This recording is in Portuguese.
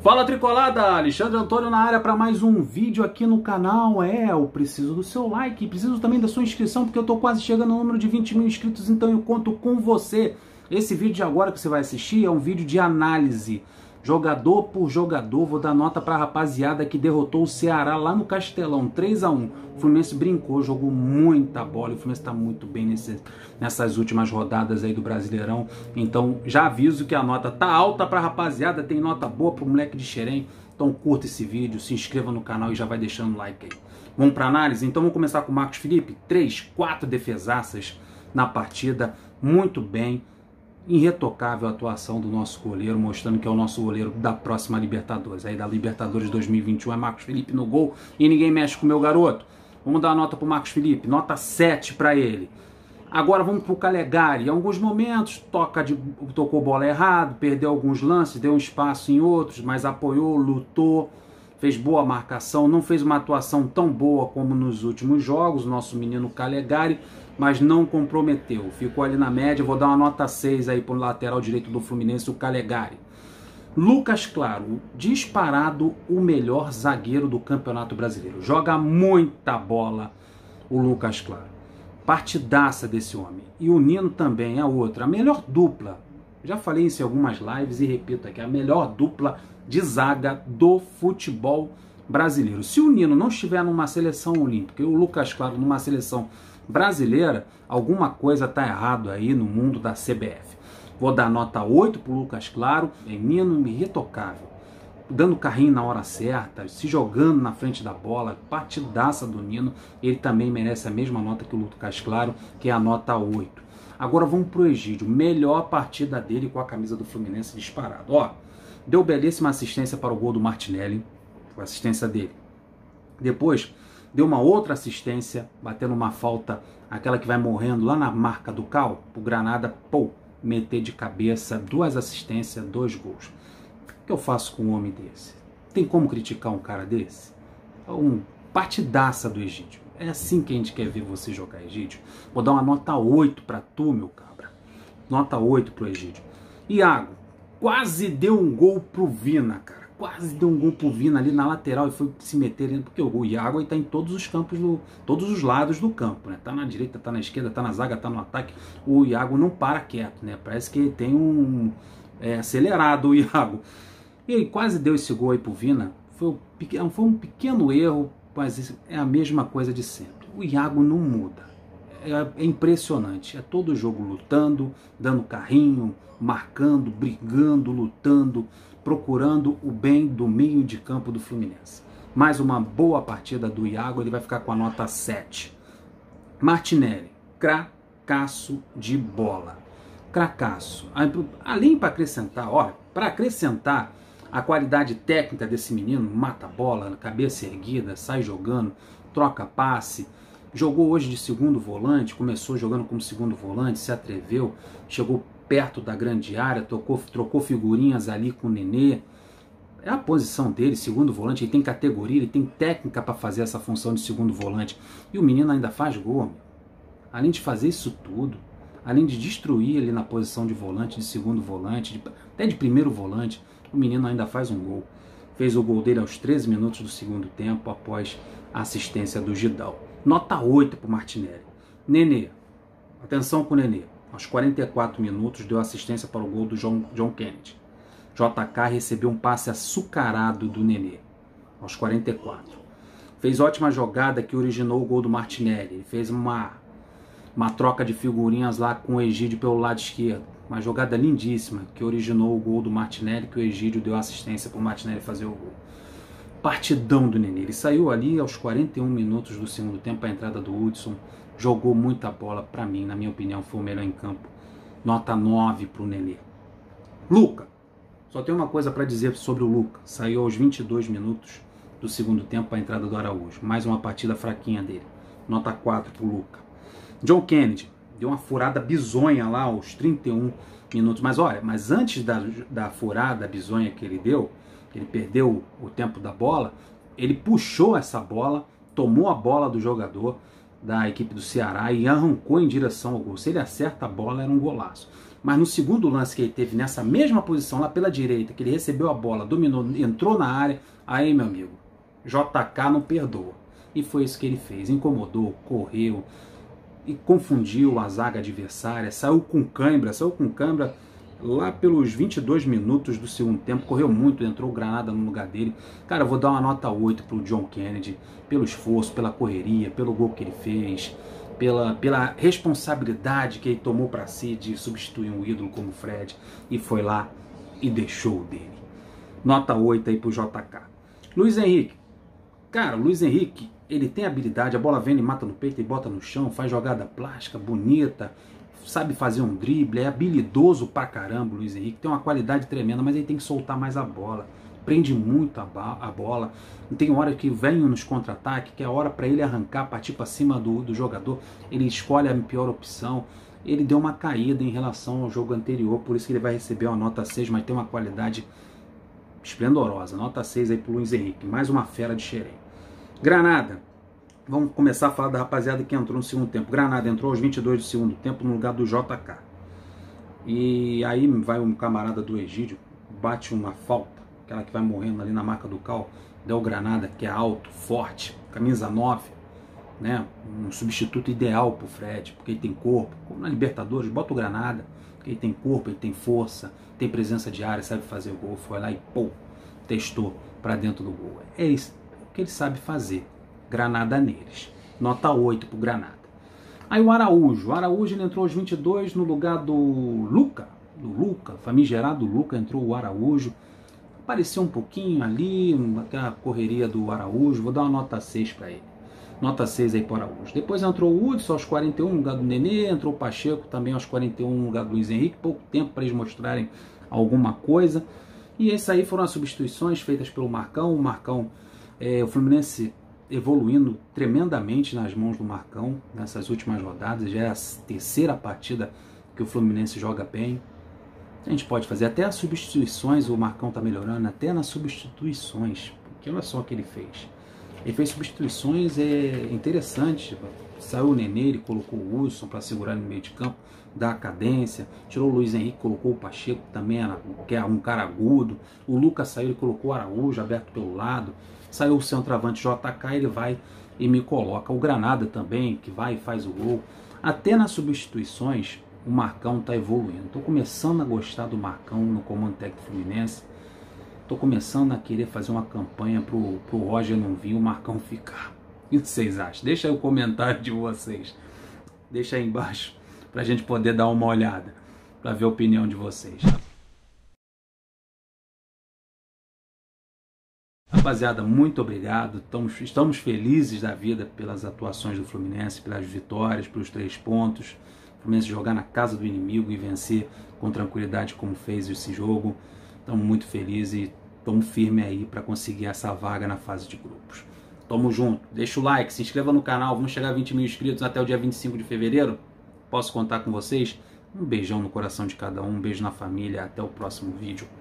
Fala Tricolada, Alexandre Antônio na área para mais um vídeo aqui no canal. Eu preciso do seu like, preciso também da sua inscrição, porque eu tô quase chegando no número de 20 mil inscritos, então eu conto com você. Esse vídeo de agora que você vai assistir é um vídeo de análise, jogador por jogador. Vou dar nota para a rapaziada que derrotou o Ceará lá no Castelão, 3-1. O Fluminense brincou, jogou muita bola, o Fluminense está muito bem nessas últimas rodadas aí do Brasileirão. Então já aviso que a nota tá alta para a rapaziada, tem nota boa pro moleque de Xerém. Então curta esse vídeo, se inscreva no canal e já vai deixando o like aí. Vamos para análise? Então vamos começar com o Marcos Felipe. 4 defesaças na partida, muito bem. Irretocável a atuação do nosso goleiro, mostrando que é o nosso goleiro da próxima Libertadores. Aí da Libertadores 2021 é Marcos Felipe no gol e ninguém mexe com o meu garoto. Vamos dar uma nota para o Marcos Felipe, nota 7 para ele. Agora vamos para o Calegari. Em alguns momentos tocou bola errado, perdeu alguns lances, deu um espaço em outros, mas apoiou, lutou, fez boa marcação, não fez uma atuação tão boa como nos últimos jogos, o nosso menino Calegari, mas não comprometeu, ficou ali na média. Vou dar uma nota 6 aí para o lateral direito do Fluminense, o Calegari. Lucas Claro, disparado o melhor zagueiro do Campeonato Brasileiro, joga muita bola o Lucas Claro, partidaça desse homem. E o Nino também é outra, a melhor dupla, já falei isso em algumas lives e repito aqui, a melhor dupla de zaga do futebol brasileiro. Se o Nino não estiver numa seleção olímpica e o Lucas Claro numa seleção brasileira, alguma coisa está errado aí no mundo da CBF. Vou dar nota 8 para o Lucas Claro, é Nino irretocável, dando carrinho na hora certa, se jogando na frente da bola, partidaça do Nino. Ele também merece a mesma nota que o Lucas Claro, que é a nota 8. Agora vamos para o Egídio, melhor partida dele com a camisa do Fluminense disparado. Ó, deu belíssima assistência para o gol do Martinelli, a assistência dele. Depois deu uma outra assistência, batendo uma falta, aquela que vai morrendo lá na marca do Cal, o Granada, meter de cabeça, 2 assistências, 2 gols. O que eu faço com um homem desse? Tem como criticar um cara desse? Um partidaça do Egídio. É assim que a gente quer ver você jogar, Egídio. Vou dar uma nota 8 para tu, meu cabra. Nota 8 pro Egídio. Iago, quase deu um gol pro Vina, cara. Quase deu um gol pro Vina ali na lateral e foi se meter, porque o Iago está em todos os campos, todos os lados do campo, né? Tá na direita, tá na esquerda, tá na zaga, tá no ataque. O Iago não para quieto, né? Parece que tem acelerado o Iago. E ele quase deu esse gol aí pro Vina. Foi um pequeno erro, mas é a mesma coisa de sempre. O Iago não muda. É impressionante. É todo jogo lutando, dando carrinho, marcando, brigando, lutando, procurando o bem do meio de campo do Fluminense. Mais uma boa partida do Iago, ele vai ficar com a nota 7. Martinelli, cracaço de bola. Cracaço. Além para acrescentar a qualidade técnica desse menino, mata a bola, cabeça erguida, sai jogando, troca passe. Jogou hoje de segundo volante, começou jogando como segundo volante, se atreveu, chegou perto da grande área, trocou figurinhas ali com o Nenê. É a posição dele, segundo volante, ele tem categoria, ele tem técnica para fazer essa função de segundo volante. E o menino ainda faz gol, meu. Além de fazer isso tudo, além de destruir ele na posição de volante, de segundo volante, até de primeiro volante, o menino ainda faz um gol. Fez o gol dele aos 13 minutos do segundo tempo, após a assistência do Gidal. Nota 8 para o Martinelli. Nenê, atenção com o Nenê. Aos 44 minutos deu assistência para o gol do John Kennedy. JK recebeu um passe açucarado do Nenê. Aos 44. Fez ótima jogada que originou o gol do Martinelli. Ele fez uma troca de figurinhas lá com o Egídio pelo lado esquerdo. Uma jogada lindíssima que originou o gol do Martinelli, que o Egídio deu assistência para o Martinelli fazer o gol. Partidão do Nenê. Ele saiu ali aos 41 minutos do segundo tempo, a entrada do Hudson. Jogou muita bola, para mim, na minha opinião, foi o melhor em campo. Nota 9 para o Nenê. Luca. Só tem uma coisa para dizer sobre o Luca. Saiu aos 22 minutos do segundo tempo, a entrada do Araújo. Mais uma partida fraquinha dele. Nota 4 para o Luca. John Kennedy. Deu uma furada bizonha lá aos 31 minutos. Mas olha, antes da furada bizonha que ele deu, ele perdeu o tempo da bola, ele puxou essa bola, tomou a bola do jogador da equipe do Ceará e arrancou em direção ao gol. Se ele acerta a bola, era um golaço. Mas no segundo lance que ele teve nessa mesma posição, lá pela direita, que ele recebeu a bola, dominou, entrou na área, aí, meu amigo, JK não perdoa. E foi isso que ele fez. Incomodou, correu e confundiu a zaga adversária, saiu com cãibra lá pelos 22 minutos do segundo tempo, correu muito, entrou o Granada no lugar dele. Cara, eu vou dar uma nota 8 pro John Kennedy, pelo esforço, pela correria, pelo gol que ele fez, pela responsabilidade que ele tomou para si de substituir um ídolo como o Fred, e foi lá e deixou o dele. Nota 8 aí pro JK. Luiz Henrique. Cara, o Luiz Henrique, ele tem habilidade, a bola vem, ele mata no peito e bota no chão, faz jogada plástica, bonita, sabe fazer um drible, é habilidoso pra caramba o Luiz Henrique, tem uma qualidade tremenda, mas ele tem que soltar mais a bola, prende muito a bola, tem hora que vem nos contra-ataques, que é a hora para ele arrancar, partir para cima do jogador, ele escolhe a pior opção, ele deu uma caída em relação ao jogo anterior, por isso que ele vai receber uma nota 6, mas tem uma qualidade esplendorosa, nota 6 aí pro Luiz Henrique, mais uma fera de xerém. Granada, vamos começar a falar da rapaziada que entrou no segundo tempo. Granada entrou aos 22 do segundo tempo no lugar do JK. E aí vai um camarada do Egídio, bate uma falta, aquela que vai morrendo ali na marca do Cal, Del Granada, que é alto, forte, camisa 9, né? Um substituto ideal pro Fred, porque ele tem corpo, como na Libertadores, bota o Granada, porque ele tem corpo, ele tem força, tem presença de área, sabe fazer o gol, foi lá e pô, testou para dentro do gol. É isso que ele sabe fazer. Granada neles. Nota 8 pro Granada. Aí o Araújo. O Araújo ele entrou aos 22 no lugar do Luca. Famigerado Luca, entrou o Araújo. Apareceu um pouquinho ali, aquela correria do Araújo. Vou dar uma nota 6 para ele. Nota 6 aí pro Araújo. Depois entrou o Hudson aos 41 no lugar do Nenê. Entrou o Pacheco também aos 41 no lugar do Luiz Henrique. Pouco tempo para eles mostrarem alguma coisa. E essas aí foram as substituições feitas pelo Marcão. O Marcão, o Fluminense evoluindo tremendamente nas mãos do Marcão nessas últimas rodadas. Já é a terceira partida que o Fluminense joga bem. A gente pode fazer até as substituições, o Marcão está melhorando até nas substituições, porque olha só o que ele fez. Ele fez substituições interessantes. Saiu o Nenê, ele colocou o Hudson para segurar no meio de campo, dar a cadência. Tirou o Luiz Henrique, colocou o Pacheco, também que é um cara agudo. O Lucas saiu e colocou o Araújo aberto pelo lado. Saiu o centroavante JK, ele vai e me coloca. O Granada também, que vai e faz o gol. Até nas substituições, o Marcão está evoluindo. Estou começando a gostar do Marcão no comando técnico Fluminense. Estou começando a querer fazer uma campanha pro Roger não vir, o Marcão ficar. O que vocês acham? Deixa aí o comentário de vocês. Deixa aí embaixo para a gente poder dar uma olhada, para ver a opinião de vocês. Rapaziada, muito obrigado. Estamos felizes da vida pelas atuações do Fluminense, pelas vitórias, pelos 3 pontos. O Fluminense jogar na casa do inimigo e vencer com tranquilidade como fez esse jogo. Estamos muito felizes e estamos firmes aí para conseguir essa vaga na fase de grupos. Tamo junto. Deixa o like, se inscreva no canal. Vamos chegar a 20 mil inscritos até o dia 25 de fevereiro. Posso contar com vocês? Um beijão no coração de cada um. Um beijo na família. Até o próximo vídeo.